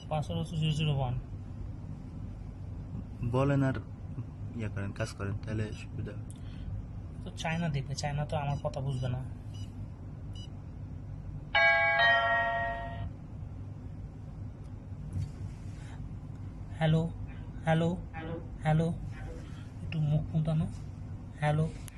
Password হচ্ছে 001। বলেন আর ইয়া করেন, কাজ করেন, তাহলে সুবিধা। তো চায়না দেখবে, চায়না তো আমার কথা বুঝবে না। হ্যালো হ্যালো হ্যালো, একটু মুখ মুতানো। হ্যালো